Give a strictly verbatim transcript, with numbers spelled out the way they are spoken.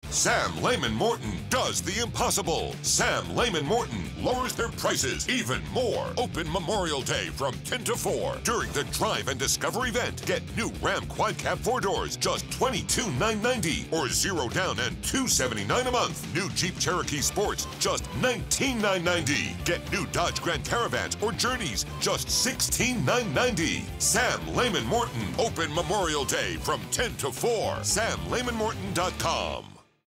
Sam Leman Morton does the impossible. Sam Leman Morton lowers their prices even more. Open Memorial Day from ten to four. During the Drive and Discover event, get new Ram Quad Cab four doors, just twenty-two thousand nine hundred ninety dollars, or zero down and two hundred seventy-nine dollars a month. New Jeep Cherokee Sports, just nineteen thousand nine hundred ninety dollars. Get new Dodge Grand Caravans or Journeys, just sixteen thousand nine hundred ninety dollars. Sam Leman Morton, open Memorial Day from ten to four. sam leman morton dot com.